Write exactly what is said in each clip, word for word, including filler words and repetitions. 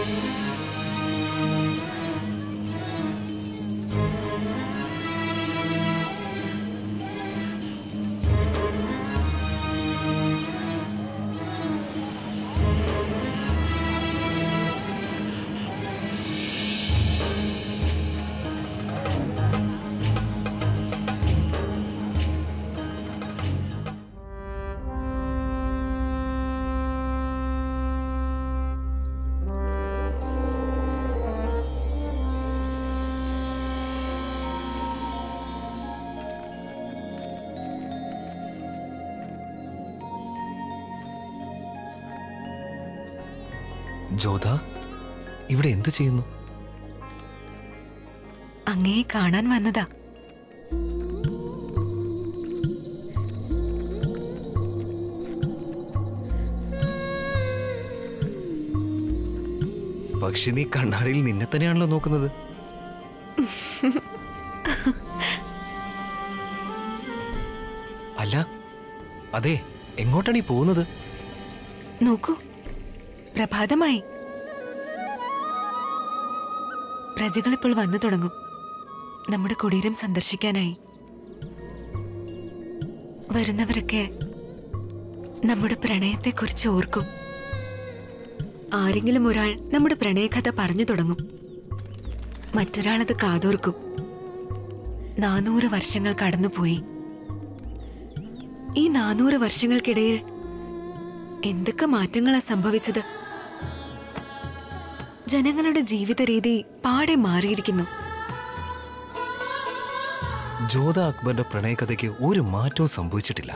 ജോധ, ഇവിടെ എന്ത് ചെയ്യുന്നു? അങ്ങയെ കാണാൻ വന്നതാ. പക്ഷെ നീ കണ്ണാടിയിൽ നിന്നെ തന്നെയാണല്ലോ നോക്കുന്നത്. അല്ല, അതെ, എങ്ങോട്ടാണ് ഈ പോകുന്നത്? നോക്കൂ, പ്രഭാതമായി. പ്രജകൾ ഇപ്പോൾ വന്നു തുടങ്ങും നമ്മുടെ കുടീരം സന്ദർശിക്കാനായി. വരുന്നവരൊക്കെ നമ്മുടെ പ്രണയത്തെക്കുറിച്ച് ഓർക്കും. ആരെങ്കിലും ഒരാൾ നമ്മുടെ പ്രണയകഥ പറഞ്ഞു തുടങ്ങും, മറ്റൊരാളത് കാതോർക്കും. നാനൂറ് വർഷങ്ങൾ കടന്നുപോയി. ഈ നാനൂറ് വർഷങ്ങൾക്കിടയിൽ എന്തൊക്കെ മാറ്റങ്ങളാ സംഭവിച്ചത്? ജനങ്ങളുടെ ജീവിത രീതി പാടെ മാറിയിരിക്കുന്നു. ജോധ അക്ബറിന്റെ പ്രണയകഥയ്ക്ക് ഒരു മാറ്റവും സംഭവിച്ചിട്ടില്ല.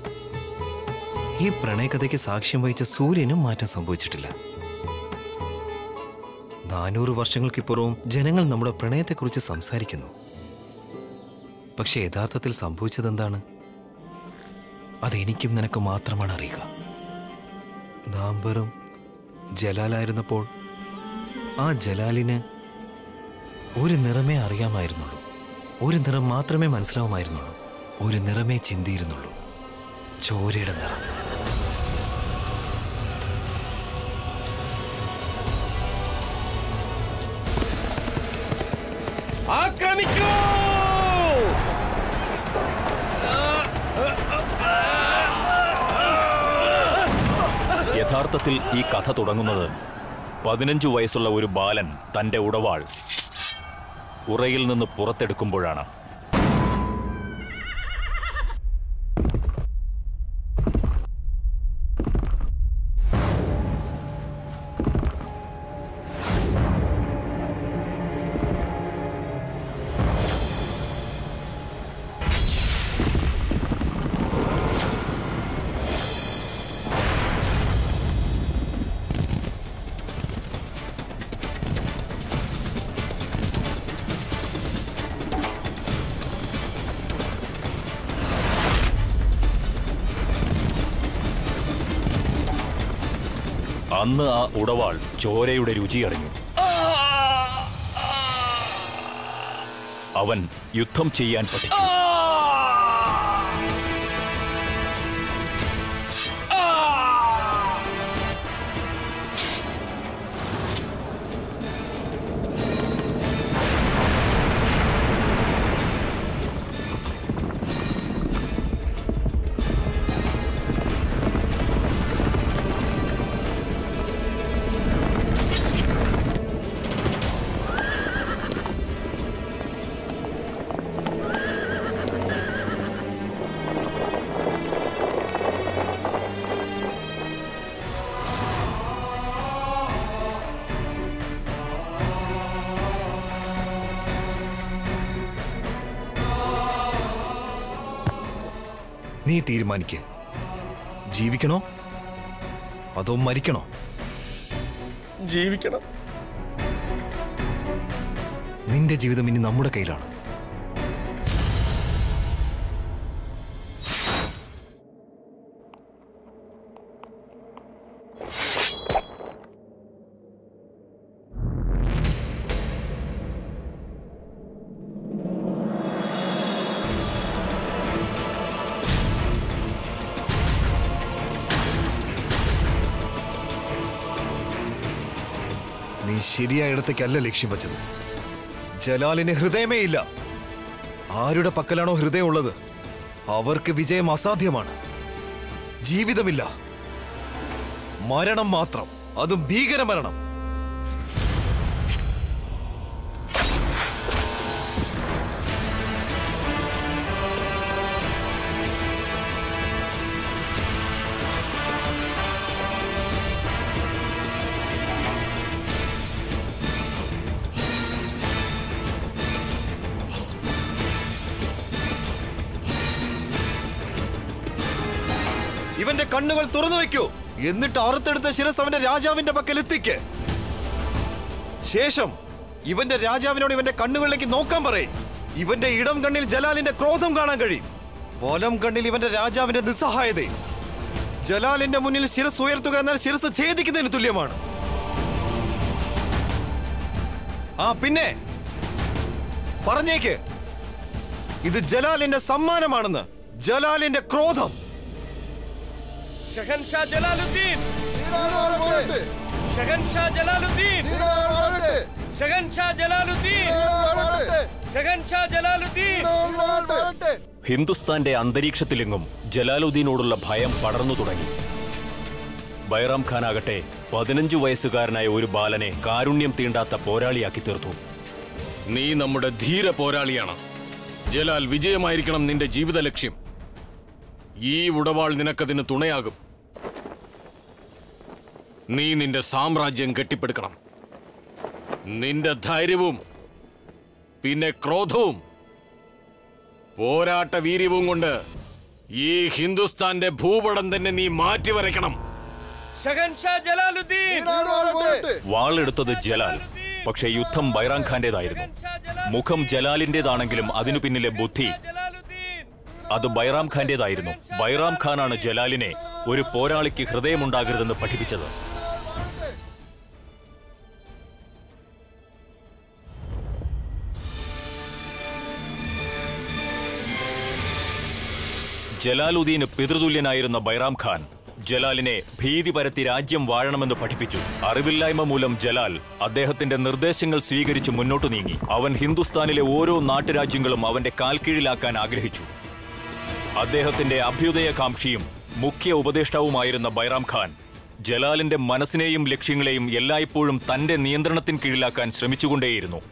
ഈ പ്രണയകഥയ്ക്ക് സാക്ഷ്യം വഹിച്ച സൂര്യനും മാറ്റം സംഭവിച്ചിട്ടില്ല. നാനൂറ് വർഷങ്ങൾക്കിപ്പുറവും ജനങ്ങൾ നമ്മുടെ പ്രണയത്തെക്കുറിച്ച് സംസാരിക്കുന്നു. പക്ഷെ യഥാർത്ഥത്തിൽ സംഭവിച്ചതെന്താണ്? അതെനിക്കും നിനക്ക് മാത്രമാണ് അറിയുക. നാം വെറും ജലാലായിരുന്നപ്പോൾ ആ ജലാലിന് ഒരു നിറമേ അറിയാമായിരുന്നുള്ളൂ, ഒരു നിറം മാത്രമേ മനസ്സിലാവുമായിരുന്നുള്ളൂ, ഒരു നിറമേ ചിന്തിയിരുന്നുള്ളൂ, ചോരയുടെ നിറം. ആക്രമിക്കൂ! യഥാർത്ഥത്തിൽ ഈ കഥ തുടങ്ങുന്നത് പതിനഞ്ചു വയസ്സുള്ള ഒരു ബാലൻ തൻ്റെ ഉടവാൾ ഉറയിൽ നിന്ന് പുറത്തെടുക്കുമ്പോഴാണ്. അന്ന് ആ ഉടവാൾ ചോരയുടെ രുചിയറിഞ്ഞു. അവൻ യുദ്ധം ചെയ്യാൻ പഠിച്ചു. നീ തീരുമാനിക്ക്, ജീവിക്കണോ അതോ മരിക്കണോ? ജീവിക്കണം. നിന്റെ ജീവിതം ഇനി നമ്മുടെ കയ്യിലാണ്. നീ ശരിയായ ഇടത്തേക്കല്ല ലക്ഷ്യം വെച്ചത്. ജലാലിന് ഹൃദയമേ ഇല്ല. ആരുടെ പക്കലാണോ ഹൃദയമുള്ളത് അവർക്ക് വിജയം അസാധ്യമാണ്. ജീവിതമില്ല, മരണം മാത്രം, അതും ഭീകരമരണം. ഇവന്റെ കണ്ണുകൾ തുറന്നു വെക്കൂ. എന്നിട്ട് അറുത്തെടുത്ത ശിരസ് അവന്റെ രാജാവിന്റെ പക്കൽ എത്തിക്ക്. ശേഷം ഇവന്റെ രാജാവിനോട് ഇവന്റെ കണ്ണുകളിലേക്ക് നോക്കാൻ പറയും. ഇവന്റെ ഇടം കണ്ണിൽ ജലാലിന്റെ ക്രോധം കാണാൻ കഴിയും, വലം കണ്ണിൽ ഇവന്റെ രാജാവിന്റെ നിസ്സഹായത. ജലാലിന്റെ മുന്നിൽ ശിരസ് ഉയർത്തുക എന്നാൽ ശിരസ് ഛേദിക്കുന്നതിന് തുല്യമാണ്. ആ പിന്നെ പറഞ്ഞേക്ക്, ഇത് ജലാലിന്റെ സമ്മാനമാണെന്ന്. ജലാലിന്റെ ക്രോധം. शहनशाह जलालुद्दीन, शहनशाह जलालुद्दीन, शहनशाह जलालुद्दीन, शहनशाह जलालुद्दीन. ഹിന്ദുസ്ഥാന്റെ അന്തരീക്ഷത്തിലെങ്ങും ജലാലുദ്ദീനോടുള്ള ഭയം പടർന്നു തുടങ്ങി. ബൈറാം ഖാൻ ആകട്ടെ പതിനഞ്ചു വയസ്സുകാരനായ ഒരു ബാലനെ കാരുണ്യം തീണ്ടാത്ത പോരാളിയാക്കി തീർത്തു. നീ നമ്മുടെ ധീര പോരാളിയാണ്. ജലാൽ, വിജയമായിരിക്കണം നിന്റെ ജീവിത ലക്ഷ്യം. ഈ ഉടവാൾ നിനക്കതിന് തുണയാകും. നീ നിന്റെ സാമ്രാജ്യം കെട്ടിപ്പടുക്കണം. നിന്റെ ധൈര്യവും പിന്നെ ക്രോധവും പോരാട്ട വീര്യവും കൊണ്ട് ഈ ഹിന്ദുസ്ഥാന്റെ ഭൂപടം തന്നെ നീ മാറ്റിവരയ്ക്കണം. വാളെടുത്തത് ജലാൽ, പക്ഷേ യുദ്ധം ബൈറാം ഖാന്റേതായിരുന്നു. മുഖം ജലാലിന്റേതാണെങ്കിലും അതിനു പിന്നിലെ ബുദ്ധി അത് ബൈറാം ഖാന്റേതായിരുന്നു. ബൈറാം ഖാനാണ് ജലാലിനെ ഒരു പോരാളിക്ക് ഹൃദയമുണ്ടാകരുതെന്ന് പഠിപ്പിച്ചത്. ജലാലുദ്ദീന് പിതൃതുല്യനായിരുന്ന ബൈറാം ഖാൻ ജലാലിനെ ഭീതി പരത്തി രാജ്യം വാഴണമെന്ന് പഠിപ്പിച്ചു. അറിവില്ലായ്മ മൂലം ജലാൽ അദ്ദേഹത്തിന്റെ നിർദ്ദേശങ്ങൾ സ്വീകരിച്ച് മുന്നോട്ടു നീങ്ങി. അവൻ ഹിന്ദുസ്ഥാനിലെ ഓരോ നാട്ടുരാജ്യങ്ങളും അവന്റെ കാൽക്കീഴിലാക്കാൻ ആഗ്രഹിച്ചു. അദ്ദേഹത്തിന്റെ അഭ്യുദയകാംക്ഷിയും മുഖ്യ ഉപദേഷ്ടാവുമായിരുന്ന ബൈറാം ഖാൻ ജലാലിന്റെ മനസ്സിനെയും ലക്ഷ്യങ്ങളെയും എല്ലായ്പ്പോഴും തന്റെ നിയന്ത്രണത്തിന് കീഴിലാക്കാൻ ശ്രമിച്ചുകൊണ്ടേയിരുന്നു.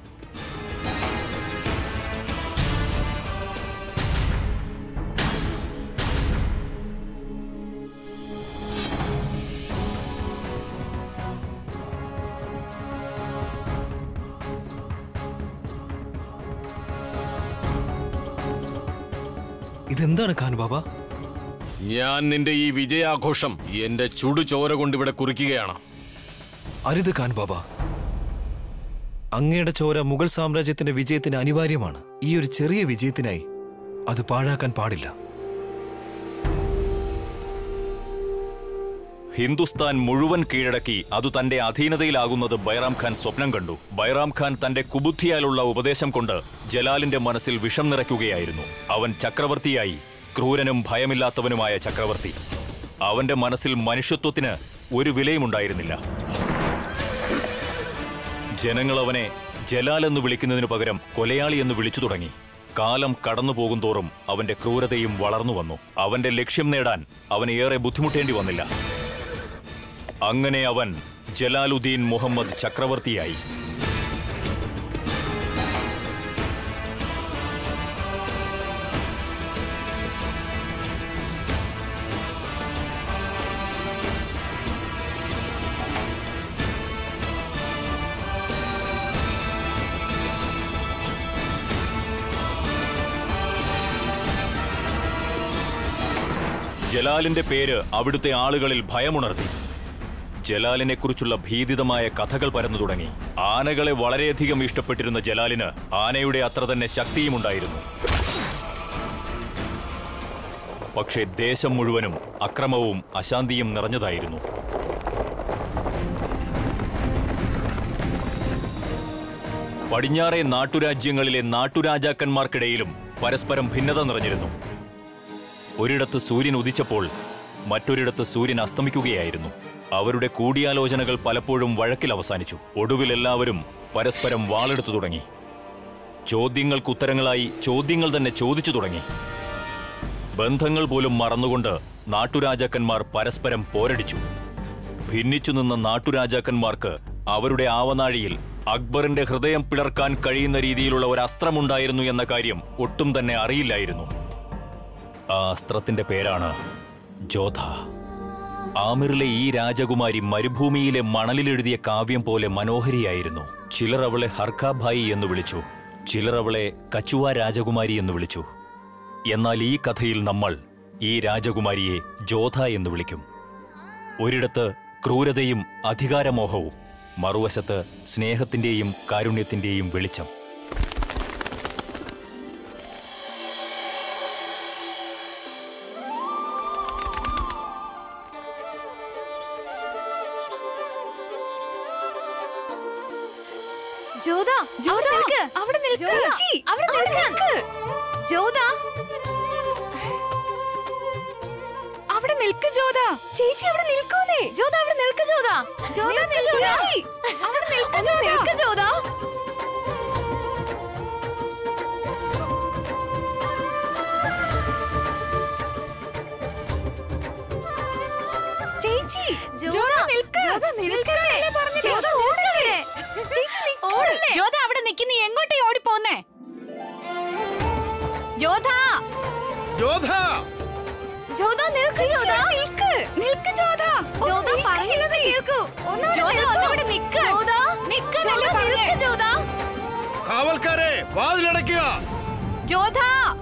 ഇതെന്താണ് ഖാൻ ബാബ? ഞാൻ നിന്റെ ഈ വിജയാഘോഷം എന്റെ ചുടുചോര കൊണ്ട് ഇവിടെ കുറിക്കുകയാണ്. അരുത് ഖാൻ ബാബ. അങ്ങയുടെ ചോര മുഗൾ സാമ്രാജ്യത്തിന്റെ വിജയത്തിന് അനിവാര്യമാണ്. ഈ ഒരു ചെറിയ വിജയത്തിനായി അത് പാഴാക്കാൻ പാടില്ല. ഹിന്ദുസ്ഥാൻ മുഴുവൻ കീഴടക്കി അത് തന്റെ അധീനതയിലാകുന്നത് ബൈറാം ഖാൻ സ്വപ്നം കണ്ടു. ബൈറാം ഖാൻ തന്റെ കുബുദ്ധിയാലുള്ള ഉപദേശം കൊണ്ട് ജലാലിന്റെ മനസ്സിൽ വിഷം നിറയ്ക്കുകയായിരുന്നു. അവൻ ചക്രവർത്തിയായി, ക്രൂരനും ഭയമില്ലാത്തവനുമായ ചക്രവർത്തി. അവന്റെ മനസ്സിൽ മനുഷ്യത്വത്തിന് ഒരു വിലയുമുണ്ടായിരുന്നില്ല. ജനങ്ങൾ അവനെ ജലാൽ എന്ന് വിളിക്കുന്നതിനു പകരം കൊലയാളി എന്ന് വിളിച്ചു തുടങ്ങി. കാലം കടന്നു പോകുന്തോറും അവന്റെ ക്രൂരതയും വളർന്നു വന്നു. അവന്റെ ലക്ഷ്യം നേടാൻ അവന് ഏറെ ബുദ്ധിമുട്ടേണ്ടി വന്നില്ല. അങ്ങനെ അവൻ ജലാലുദ്ദീൻ മുഹമ്മദ് ചക്രവർത്തിയായി. ജലാലിന്റെ പേര് അവിടുത്തെ ആളുകളിൽ ഭയമുണർത്തി. ജലാലിനെക്കുറിച്ചുള്ള ഭീതിതമായ കഥകൾ പരന്നു തുടങ്ങി. ആനകളെ വളരെയധികം ഇഷ്ടപ്പെട്ടിരുന്ന ജലാലിന് ആനയുടെ അത്ര തന്നെ ശക്തിയുമുണ്ടായിരുന്നു. പക്ഷേ ദേശം മുഴുവനും അക്രമവും അശാന്തിയും നിറഞ്ഞതായിരുന്നു. പടിഞ്ഞാറേ നാട്ടുരാജ്യങ്ങളിലെ നാട്ടുരാജാക്കന്മാർക്കിടയിലും പരസ്പരം ഭിന്നത നിറഞ്ഞിരുന്നു. ഒരിടത്ത് സൂര്യൻ ഉദിച്ചപ്പോൾ മറ്റൊരിടത്ത് സൂര്യൻ അസ്തമിക്കുകയായിരുന്നു. അവരുടെ കൂടിയാലോചനകൾ പലപ്പോഴും വഴക്കിൽ അവസാനിച്ചു. ഒടുവിൽ എല്ലാവരും പരസ്പരം വാളെടുത്തു തുടങ്ങി. ചോദ്യങ്ങൾക്കുത്തരങ്ങളായി ചോദ്യങ്ങൾ തന്നെ ചോദിച്ചു തുടങ്ങി. ബന്ധങ്ങൾ പോലും മറന്നുകൊണ്ട് നാട്ടുരാജാക്കന്മാർ പരസ്പരം പോരടിച്ചു. ഭിന്നിച്ചു നിന്ന നാട്ടുരാജാക്കന്മാർക്ക് അവരുടെ ആവനാഴിയിൽ അക്ബറിന്റെ ഹൃദയം പിളർക്കാൻ കഴിയുന്ന രീതിയിലുള്ള ഒരു അസ്ത്രമുണ്ടായിരുന്നു എന്ന കാര്യം ഒട്ടും തന്നെ അറിയില്ലായിരുന്നു. ആ അസ്ത്രത്തിന്റെ പേരാണ് ജോധ. ആമിറിലെ ഈ രാജകുമാരി മരുഭൂമിയിലെ മണലിലെഴുതിയ കാവ്യം പോലെ മനോഹരിയായിരുന്നു. ചിലർ അവളെ ഹർക്കാഭായി എന്ന് വിളിച്ചു, ചിലർ അവളെ കച്ചുവ രാജകുമാരി എന്ന് വിളിച്ചു. എന്നാൽ ഈ കഥയിൽ നമ്മൾ ഈ രാജകുമാരിയെ ജോധ എന്ന് വിളിക്കും. ഒരിടത്ത് ക്രൂരതയും അധികാരമോഹവും, മറുവശത്ത് സ്നേഹത്തിന്റെയും കാരുണ്യത്തിന്റെയും വെളിച്ചം. ജോധ, ജോധ, അവിടെ നിൽക്ക്. ചേച്ചി, അവിടെ നിൽക്ക്. ജോധ, അവിടെ നിൽക്ക്. ജോധ, ചേച്ചി അവിടെ നിൽക്കൂന്നേ. ജോധ, അവിടെ നിൽക്ക്. ജോധ, ജോധ, ചേച്ചി അവിടെ നിൽക്ക്. ജോധ, നിൽക്ക്. ജോധ, ചേച്ചി, ജോധ നിൽക്ക്. ജോധ നിൽക്കല്ലേ പറഞ്ഞു. ചേച്ചി ഓടല്ലേ. ചേച്ചി നിൽക്കല്ലേ. ജോധ അവിടെ നിൽക്ക്. നീ എങ്ങോട്ടേ ഓടിപ്പോന്നേ? ജോധ, ജോധ, ജോധ നിൽക്ക്. ജോധ നിൽക്ക്. നിൽക്ക്. ജോധ, ജോധ പറയുന്നത് കേൾക്കൂ. ജോധ ഒന്നുകൂടെ നിൽക്ക്. ജോധ നിൽക്ക്. നിൽക്ക്. ജോധ, കാവൽക്കാരെ വാതിലടയ്ക്കുക. ജോധ,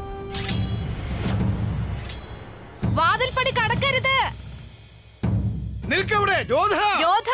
വാതിൽപ്പടി കടക്കരുത്. നിൽക്കവിടെ. ജോധ, ജോധ,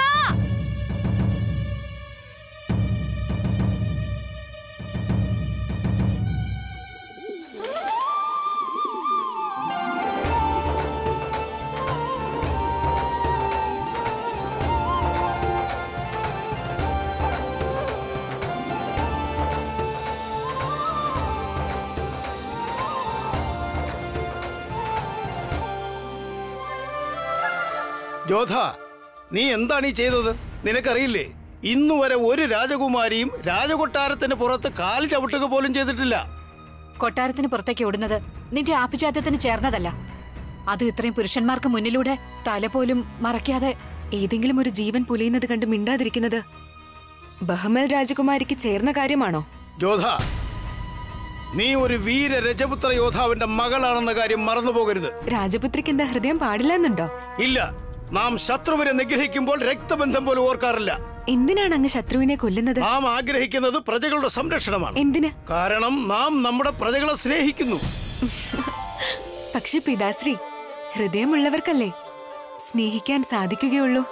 ജോധ, നീ എന്താണ് ഈ ചെയ്തത്? നിനക്കറിയില്ലേ, ഇന്നുവരെ ഒരു രാജകുമാരിയും രാജകൊട്ടാരത്തിന് പുറത്ത് കാൽ ചവിട്ടുക പോലും ചെയ്തിട്ടില്ല. കൊട്ടാരത്തിന് പുറത്തേക്ക് ഓടുന്നത് നിന്റെ ആഭിജാത്യത്തിന് ചേർന്നതല്ല. അത് ഇത്രയും പുരുഷന്മാർക്ക് മുന്നിലൂടെ തല പോലും മറയ്ക്കാതെ ഏതെങ്കിലും ഒരു ജീവൻ പുലിയുന്നത് കണ്ട് മിണ്ടാതിരിക്കുന്നത് ബഹമൽ രാജകുമാരിക്ക് ചേർന്ന കാര്യമാണോ? ജോധ, നീ ഒരു വീര രജപുത്ര യോദ്ധാവിന്റെ മകളാണെന്ന കാര്യം മറന്നുപോകരുത്. രാജപുത്രിക്ക് എന്താ ഹൃദയം പാടില്ലെന്നുണ്ടോ? ഇല്ല, നാം ശത്രുവിനെ നിഗ്രഹിക്കുമ്പോൾ രക്തബന്ധം പോലും ഓർക്കാറില്ല. എന്തിനാണ് അങ്ങ് ശത്രുവിനെ കൊല്ലുന്നത്? നാം ആഗ്രഹിക്കുന്നത് പ്രജകളുടെ സംരക്ഷണമാണ്. എന്തിന്? കാരണം നാം നമ്മുടെ പ്രജകളെ സ്നേഹിക്കുന്നു. പക്ഷെ പിതാശ്രീ, ഹൃദയമുള്ളവർക്കല്ലേ സ്നേഹിക്കാൻ സാധിക്കുകയുള്ളൂ.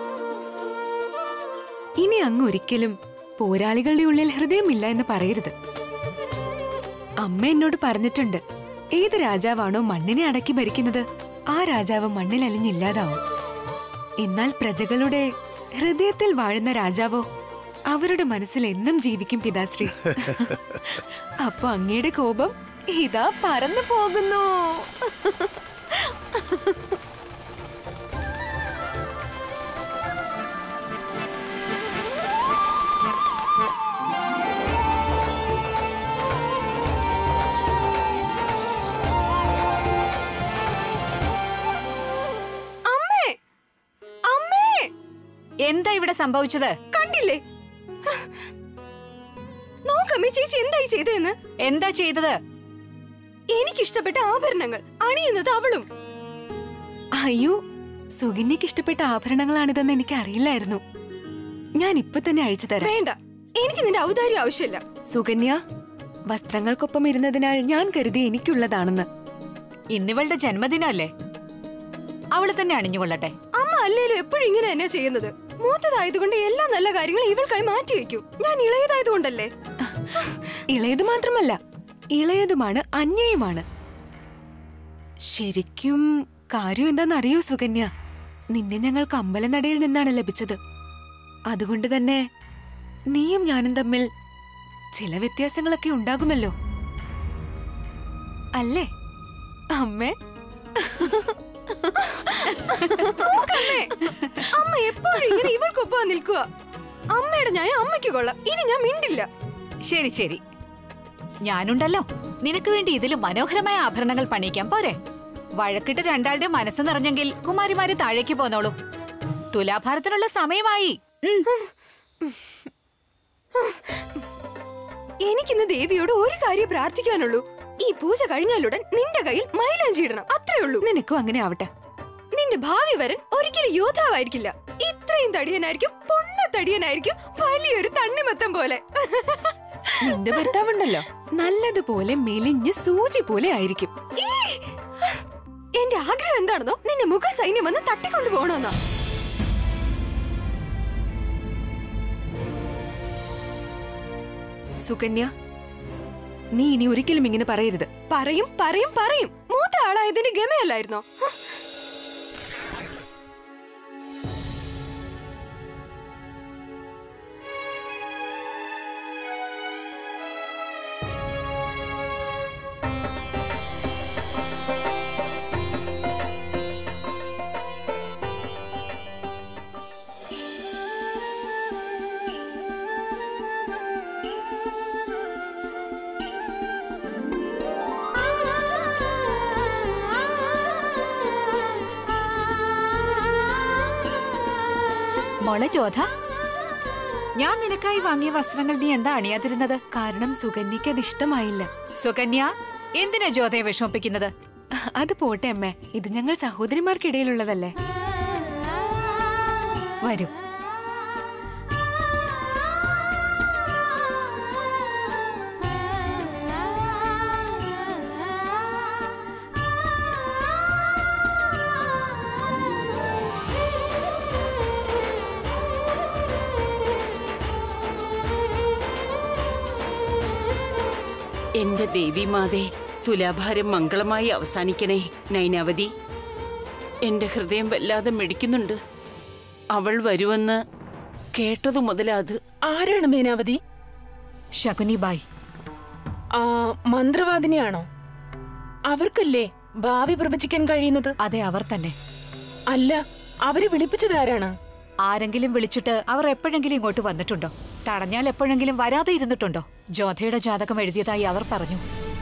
ഇനി അങ്ങ് ഒരിക്കലും പോരാളികളുടെ ഉള്ളിൽ ഹൃദയമില്ല എന്ന് പറയരുത്. അമ്മ എന്നോട് പറഞ്ഞിട്ടുണ്ട്, ഏത് രാജാവാണോ മണ്ണിനെ അടക്കി ഭരിക്കുന്നത് ആ രാജാവ് മണ്ണിൽ അലിഞ്ഞില്ലാതാവും. എന്നാൽ പ്രജകളുടെ ഹൃദയത്തിൽ വാഴുന്ന രാജാവോ അവരുടെ മനസ്സിൽ എന്നും ജീവിക്കും പിതാശ്രീ. അപ്പൊ അങ്ങയുടെ കോപം ഇതാ പറന്നു പോകുന്നു. എന്താ ഇവിടെ സംഭവിച്ചത്? കണ്ടില്ലേ? നോക്കമ്മേ, ചേച്ചി എന്തായി ചെയ്തതെന്ന്. എന്താ ചെയ്തത്? എനിക്കിഷ്ടപ്പെട്ട ആഭരണങ്ങൾ അണിയുന്നത് അവളും. അയ്യോ, സുകന്യക്ക് ഇഷ്ടപ്പെട്ട ആഭരണങ്ങളാണിതെന്ന് എനിക്ക് അറിയില്ലായിരുന്നു. ഞാൻ ഇപ്പൊ തന്നെ അഴിച്ചു തരാം. വേണ്ട, എനിക്ക് നിന്റെ ഔദാര്യം ആവശ്യമില്ല. സുകന്യ വസ്ത്രങ്ങൾക്കൊപ്പം ഇരുന്നതിനാൽ ഞാൻ കരുതി എനിക്കുള്ളതാണെന്ന്. ഇന്നിവളുടെ ജന്മദിനമല്ലേ, അവള് തന്നെ അണിഞ്ഞുകൊള്ളട്ടെ. അമ്മ അല്ലേലും എപ്പോഴും ഇങ്ങനെ തന്നെ ചെയ്യുന്നത്. മൂത്തതായതുകൊണ്ട് എല്ലാ നല്ല കാര്യങ്ങളും ഇവൾക്കായി മാറ്റിവെക്കും. ഞാൻ ഇളയതായതുകൊണ്ടല്ലേ. ഇളയത് മാത്രമല്ല, ഇളയതുമാണ് അന്യയുമാണ്. ശരിക്കും കാര്യം എന്താണെന്നറിയോ സുകന്യ? നിന്നെ ഞങ്ങൾക്ക് അമ്പലനടയിൽ നിന്നാണ് ലഭിച്ചത്. അതുകൊണ്ട് തന്നെ നീയും ഞാനും തമ്മിൽ ചില വ്യത്യാസങ്ങളൊക്കെ ഉണ്ടാകുമല്ലോ, അല്ലേ അമ്മേ? അമ്മ എപ്പോഴും ഇങ്ങനെ ഇവൾക്കൊപ്പം നിൽക്കുക. അമ്മയുടെ ന്യായം അമ്മയ്ക്ക് കൊള്ളാം. ഇനി ഞാൻ മിണ്ടില്ല. ശരി ശരി, ഞാനുണ്ടല്ലോ. നിനക്ക് വേണ്ടി ഇതിലും മനോഹരമായ ആഭരണങ്ങൾ പണിയിക്കാൻ പോരെ? വഴക്കിട്ട് രണ്ടാളുടെ മനസ്സ് നിറഞ്ഞെങ്കിൽ കുമാരിമാര് താഴേക്ക് പോന്നോളൂ. തുലാഭാരത്തിനുള്ള സമയമായി. എനിക്കിന്ന് ദേവിയോട് ഒരു കാര്യം പ്രാർത്ഥിക്കാനുള്ളൂ. ഈ പൂജ കഴിഞ്ഞാലുടൻ നിന്റെ കയ്യിൽ മൈലാഞ്ചി ഇടണം. അത്രേ ഉള്ളൂ. നിനക്കും അങ്ങനെ ആവട്ടെ. നിന്റെ ഭാവി വരൻ ഒരിക്കലും യോദ്ധാവായിരിക്കില്ല. ഇത്രയും തടിയനായിരിക്കും, പൊണ്ണ തടിയനായിരിക്കും, വലിയൊരു തണ്ണിമത്തം പോലെ. നിന്റെ ഭർത്താവുണ്ടല്ലോ, നല്ലതുപോലെ മെലിഞ്ഞ് സൂചി പോലെ ആയിരിക്കും. എന്റെ ആഗ്രഹം എന്താണെന്നോ, നിന്നെ മുഗൾ സൈന്യം വന്ന് തട്ടിക്കൊണ്ടു പോകണമെന്നാ. സുകന്യ, നീ ഇനി ഒരിക്കലും ഇങ്ങനെ പറയരുത്. പറയും പറയും പറയും. മൂത്ത ആളായതിന്റെ ഗമയല്ലായിരുന്നോ? മോളെ ജോധ, ഞാൻ നിനക്കായി വാങ്ങിയ വസ്ത്രങ്ങൾ നീ എന്താ അണിയാതിരുന്നത്? കാരണം സുകന്യക്ക് അത് ഇഷ്ടമായില്ല. സുകന്യ, എന്തിനാ ജോധയെ വിഷമിപ്പിക്കുന്നത്? അത് പോട്ടെ അമ്മേ, ഇത് ഞങ്ങൾ സഹോദരിമാർക്കിടയിലുള്ളതല്ലേ. വരൂ. എന്റെ ദേവിമാതേ, തുലാഭാരം മംഗളമായി അവസാനിക്കണേ. നൈനാവതി, എന്റെ ഹൃദയം വല്ലാതെ മിടിക്കുന്നുണ്ട്. അവൾ വരുമെന്ന് കേട്ടതു മുതലാത്. ആരാണ് മേനാവതി? ശകുനിബായി. ആ മന്ത്രവാദിനിയാണോ? അവർക്കല്ലേ ഭാവി പ്രവചിക്കാൻ കഴിയുന്നത്? അതെ, അവർ തന്നെ. അല്ല, അവരെ വിളിപ്പിച്ചത് ആരാണ്? ആരെങ്കിലും വിളിച്ചിട്ട് അവർ എപ്പോഴെങ്കിലും ഇങ്ങോട്ട് വന്നിട്ടുണ്ടോ? തടഞ്ഞാൽ എപ്പോഴെങ്കിലും വരാതെ ഇരുന്നിട്ടുണ്ടോ? ജോധയുടെ ജാതകം എഴുതിയതായി അവർ പറഞ്ഞു.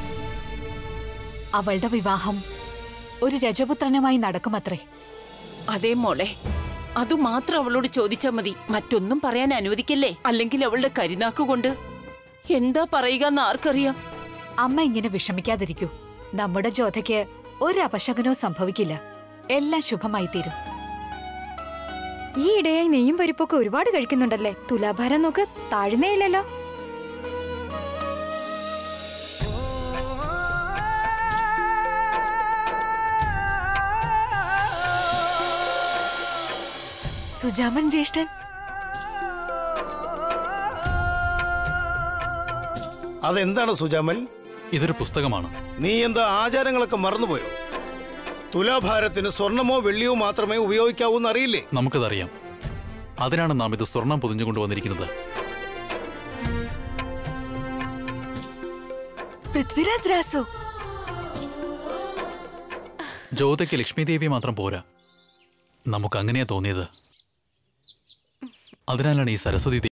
അവളുടെ വിവാഹം ഒരു രജപുത്രനുമായി നടക്കുമത്രേ. അതേ മോളെ, അതുമാത്രം അവളോട് ചോദിച്ചാ മതി. മറ്റൊന്നും പറയാൻ അനുവദിക്കല്ലേ, അല്ലെങ്കിൽ അവളുടെ കരിനാക്കുകൊണ്ട് എന്താ പറയുകയെന്ന് ആർക്കറിയാം. അമ്മ ഇങ്ങനെ വിഷമിക്കാതിരിക്കൂ. നമ്മുടെ ജോധയ്ക്ക് ഒരു അപശകനവും സംഭവിക്കില്ല. എല്ലാം ശുഭമായി തീരും. ഈ ഇടയായി നെയ്യും പരിപ്പൊക്കെ ഒരുപാട് കഴിക്കുന്നുണ്ടല്ലേ. തുലാഭാരം നോക്ക്, താഴ്ന്നേയില്ലല്ലോ. സുജാമൻ ജ്യേഷ്ഠൻ, അതെന്താണ് സുജാമൻ? ഇതൊരു പുസ്തകമാണ്. നീ എന്താ ആചാരങ്ങളൊക്കെ മറന്നുപോയോ? തുലാഭാരത്തിന് സ്വർണമോ വെള്ളിയോ മാത്രമേ ഉപയോഗിക്കാവൂ എന്നറിയില്ലേ? നമുക്കതറിയാം. അതിനാണ് നാം ഇത് സ്വർണം പൊതിഞ്ഞുകൊണ്ടുവന്നിരിക്കുന്നത്. പൃഥ്വിരാജ് രാസു, ജ്യോതിക്ക് ലക്ഷ്മി ദേവി മാത്രം പോരാ. നമുക്ക് അങ്ങനെയാ തോന്നിയത്. അതിനാലാണ് ഈ സരസ്വതി ദേവി.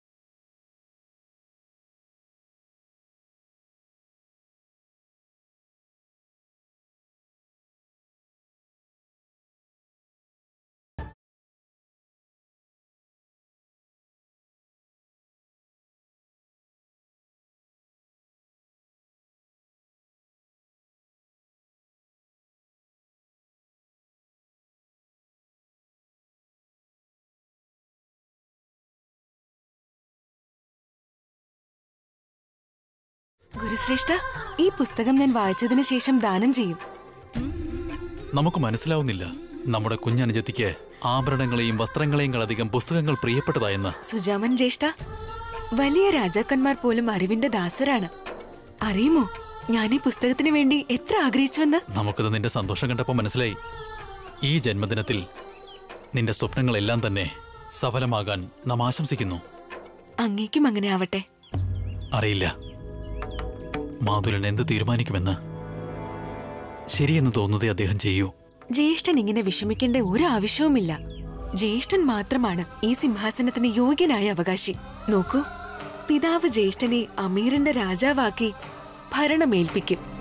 ഗുരുശ്രേഷ്ഠ, ഈ പുസ്തകം ഞാൻ വായിച്ചതിന് ശേഷം ദാനം ചെയ്യും. നമുക്ക് മനസ്സിലാവുന്നില്ല നമ്മുടെ കുഞ്ഞനുജത്തിക്ക് ആഭരണങ്ങളെയും വസ്ത്രങ്ങളെയും കളധികം പുസ്തകങ്ങൾ പ്രിയപ്പെട്ടതായെന്ന്. സുജാമൻ ജ്യേഷ്ഠ, വലിയ രാജാക്കന്മാർ പോലും അറിവിന്റെ ദാസരാണ്. അറിയുമോ, ഞാൻ ഈ പുസ്തകത്തിന് വേണ്ടി എത്ര ആഗ്രഹിച്ചുവെന്ന്? നമുക്കത് നിന്റെ സന്തോഷം കണ്ടപ്പോൾ മനസ്സിലായി. ഈ ജന്മദിനത്തിൽ നിന്റെ സ്വപ്നങ്ങളെല്ലാം തന്നെ സഫലമാകാൻ നാം ആശംസിക്കുന്നു. അങ്ങേക്കും അങ്ങനെ ആവട്ടെ. അറിയില്ല മാതുലൻ എന്ത് തീരുമാനിക്കുമെന്ന്. ശരിയെന്ന് തോന്നുന്നതേ അദ്ദേഹം ചെയ്യൂ. ജ്യേഷ്ഠൻ ഇങ്ങനെ വിഷമിക്കേണ്ട ഒരു ആവശ്യവുമില്ല. ജ്യേഷ്ഠൻ മാത്രമാണ് ഈ സിംഹാസനത്തിന് യോഗ്യനായ അവകാശി. നോക്കൂ, പിതാവ് ജ്യേഷ്ഠനെ അമീറിന്റെ രാജാവാക്കി ഭരണമേൽപ്പിക്കും.